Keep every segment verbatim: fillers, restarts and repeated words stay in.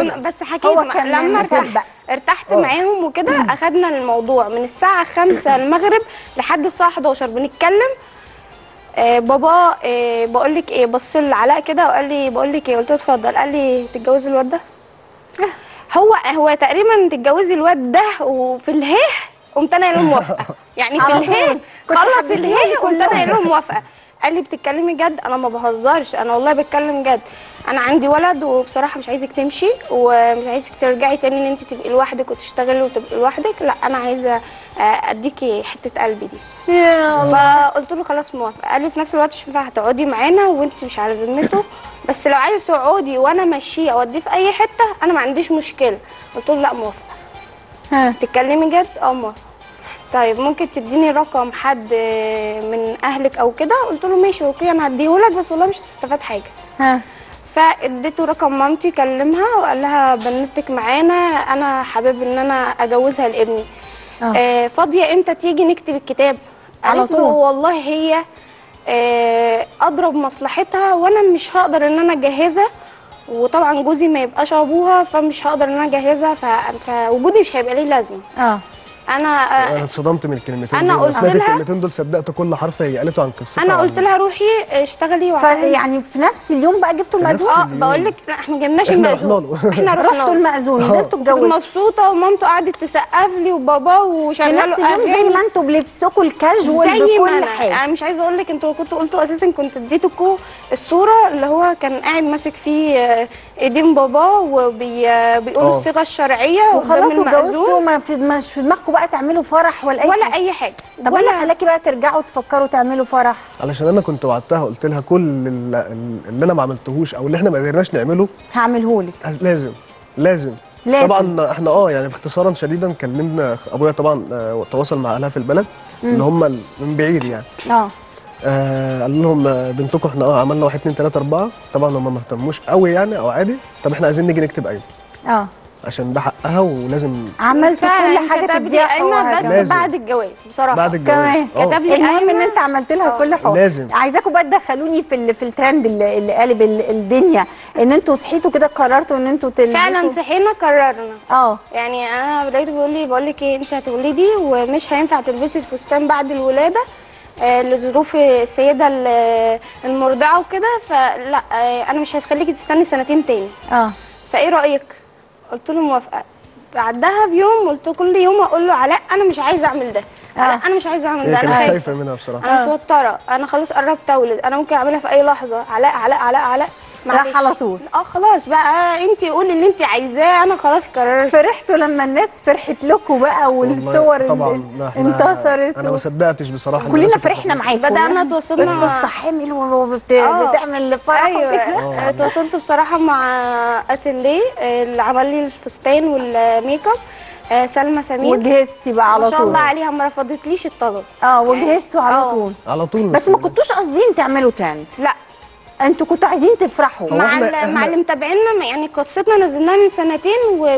كده. بس حكيت هو كان لما ارتحت بقى. ارتحت آه. معاهم وكده، اخدنا الموضوع من الساعه خمسة المغرب لحد الساعه حداشر بنتكلم. آه بابا آه بقول لك ايه، بص لعلاء كده وقال لي بقول لك ايه، قلت له اتفضل. قال لي تتجوزي الواد ده؟ هو هو تقريبا تتجوزي الواد ده، وفي الهيه قمت انا قايله له موافقه. يعني في على الهيه طول. كنت خلص حبيتيهم الهيه قمت انا كلهم. قايله له موافقه. قال لي بتتكلمي جد؟ انا ما بهزرش، انا والله بتكلم جد. انا عندي ولد وبصراحه مش عايزك تمشي، ومش عايزك ترجعي تاني ان انت تبقي لوحدك وتشتغلي وتبقي لوحدك. لا انا عايزه اديكي حته قلبي دي. يا الله. فقلت له خلاص موافقه. قال لي في نفس الوقت مش ينفع تقعدي معانا وانت مش على ذمته، بس لو عايز تقعدي وانا ماشيه اوديه في اي حته انا ما عنديش مشكله. قلت له لا موافقه. ها. تتكلمي جد؟ اه موافقه. طيب ممكن تديني رقم حد من اهلك او كده؟ قلت له ماشي اوكي انا هديهولك، بس والله مش هتستفاد حاجه. ها. فاديته رقم مامتي، كلمها وقال لها بنتك معانا، انا حابب ان انا اجوزها لابني. آه. آه فاضيه امتى تيجي نكتب الكتاب؟ على قالت له طول. والله هي آه اضرب مصلحتها، وانا مش هقدر ان انا اجهزها، وطبعا جوزي ما يبقاش ابوها، فمش هقدر ان انا اجهزها، فوجودي مش هيبقى ليه لازمه. اه انا انا اتصدمت من الكلمتين أنا دول. قلت سمعت لها- الكلمتين دول صدقت كل حرف هي قالته عن قصتها. انا عن- قلت لها روحي اشتغلي وعملي. فيعني في نفس اليوم بقى جبتوا في نفس المأذون؟ اه اليوم. بقول لك لا احنا ما جبناش إحنا المأذون، رحنا له. احنا رحنا رحتوا له. المأذون آه. نزلتوا كنت اتجوزتوا مبسوطه ومامته قعدت تسقف لي وباباه في وشغلوا نفس اليوم زي ما انتوا بلبسكوا الكاجوال زي ما بكل انا حاجه. انا مش عايزه اقول لك، انتوا لو كنتوا قلتوا اساسا كنت اديتكوا الصوره اللي هو كان قاعد ماسك فيه آه، ايدين باباه وبيقول آه. الصيغه الشرعيه وخلاص قدام واتجوزتوا، المأذون، ما في مش في دماغكم بقى تعملوا فرح ولا اي ولا حاجه؟ اي حاجه. طب ايه اللي ولا خلاكي بقى ترجعوا تفكروا تعملوا فرح؟ علشان انا كنت وعدتها، قلت لها كل اللي, اللي انا ما عملتهوش او اللي احنا ما قدرناش نعمله هعملهولك. لازم لازم لازم. طبعا احنا اه يعني باختصارا شديدا كلمنا ابويا طبعا، آه تواصل مع اهلها في البلد اللي هم ال- من بعيد يعني. اه آه قال لهم آه، بنتكم احنا اه عملنا واحد اتنين تلاته اربعه. طبعا هم ما اهتموش قوي يعني او عادي. طب احنا عايزين نيجي نكتب قايمه اه عشان ده حقها ولازم عملتوا فعلا كل حاجه كتب لي تديها قايمه حقوقها بس كمان. لازم. بعد الجواز بصراحه. بعد الجواز. كمان آه. كتب لي المهم ان قايمة. انت عملت لها آه. كل حقوق. لازم. عايزاكم بقى تدخلوني في ال- في الترند اللي, اللي قالب ال- الدنيا، ان انتوا صحيتوا كده قررتوا ان انتوا تلبسوا. فعلا صحينا قررنا. اه يعني انا لقيته بيقول لي بقول لك ايه، انت هتولدي ومش هينفع تلبسي الفستان بعد الولاده آه لظروف السيده ال- المرضعه وكده، فلا آه انا مش هخليكي تستني سنتين تاني. اه فايه رايك؟ قلت له موافقه. بعدها بيوم قلت كل يوم اقول له علاء انا مش عايزه اعمل ده، علاء انا مش عايزه اعمل هي ده، انا كانت خايفه، خايفه منها بصراحه. انا متوتره، انا خلاص قربت اولد، انا ممكن اعملها في اي لحظه. علاء علاء علاء علاء راح على طول. اه خلاص بقى انت قولي اللي انت عايزاه، انا خلاص قررت. فرحتوا لما الناس فرحت لكم بقى والصور طبعا اللي لا، احنا- انتشرت انا و- ما صدقتش بصراحه. إن كلنا الناس فرحنا هتفرح. معاكم. بدأنا تواصلنا قصه حامل وبت- آه. بتعمل فرح ايوه وكده. آه. اتواصلت بصراحه مع اتيليه اللي عمل لي الفستان والميك اب، آه، سلمى سمير. وجهزتي بقى على ما شاء طول. الله عليها ما رفضتليش الطلب. اه وجهزتوا على آه. طول. على طول. بس ما كنتوش قاصدين تعملوا ترند، لا انتوا كنتوا عايزين تفرحوا. هو مع إحنا- ال- مع إحنا- اللي متابعينا، ما- يعني قصتنا نزلناها من سنتين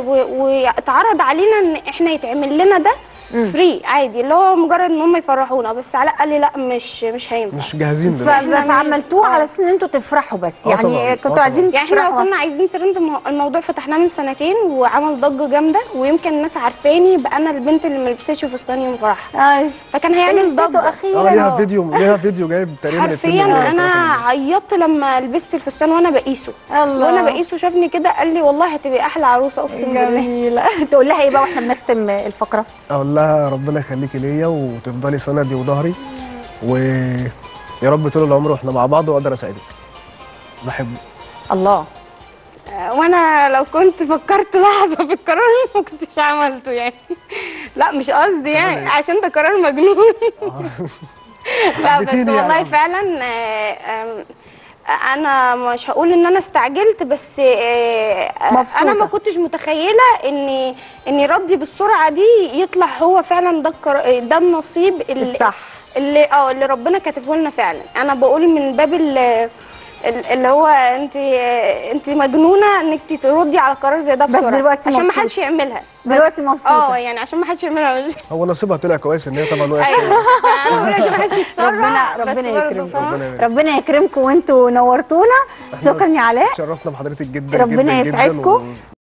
واتعرض علينا ان احنا يتعمل لنا ده فري عادي، اللي هو مجرد ان هم يفرحونا، بس علاء قال لي لا مش مش هينفع. مش جاهزين ف- دلوقتي. فعملتوه آه. على اساس ان انتوا تفرحوا بس، آه يعني طبعاً. كنتوا آه عايزين يعني احنا لو تفرحوا. كنا عايزين ترند، المو- الموضوع فتحناه من سنتين وعمل ضجه جامده، ويمكن الناس عارفاني بقى انا البنت اللي ما لبستش فستان يوم فرحها، اي فكان هيعمل لبستوا ضجه. اخيرا. اه ليها فيديو ليها فيديو جايب تقريبا اتنين حرفيا مليون انا تلاتة مليون. عيطت لما لبست الفستان وانا بقيسه. الله. وانا بقيسه شافني كده قال لي والله هتبقي احلى عروسه اقسم بالله. جميلة. تقول لها ايه بقى واحنا بنختم الفقره؟ اقول لها ربنا يخليكي ليا وتفضلي سندي وظهري، ويا رب طول العمر واحنا مع بعض واقدر اساعدك. بحبك. الله. وانا لو كنت فكرت لحظه في القرار ما كنتش عملته يعني. لا مش قصدي يعني، عشان ده قرار مجنون. لا بس حبيتيني والله يعني. فعلا آه، آم، انا مش هقول ان انا استعجلت، بس آه، مبسوطة. انا ما كنتش متخيله ان ان ردي بالسرعه دي يطلع هو فعلا ده القرار- ده النصيب اللي الصح. اللي اه اللي ربنا كاتبه لنا فعلا. انا بقول من باب ال- ال- اللي هو انت انت مجنونه انك تردي على قرار زي ده بس بسرعه، دلوقتي عشان ما مبسوطة. حدش يعملها. دلوقتي مبسوطة. اه يعني عشان ما حدش يعملها. مش هو نصيبها طلع كويس ان هي طبعا وقعت. ايوه انا بقول عشان ما حدش يتسرع. ربنا بس ربنا برضه يكرمكم. فاهمة؟ ربنا يبارك. ربنا يكرمكم وانتوا نورتونا. شكرا يا علاء. شرفنا بحضرتك جدا ربنا جدا يسعدكم. جدا و...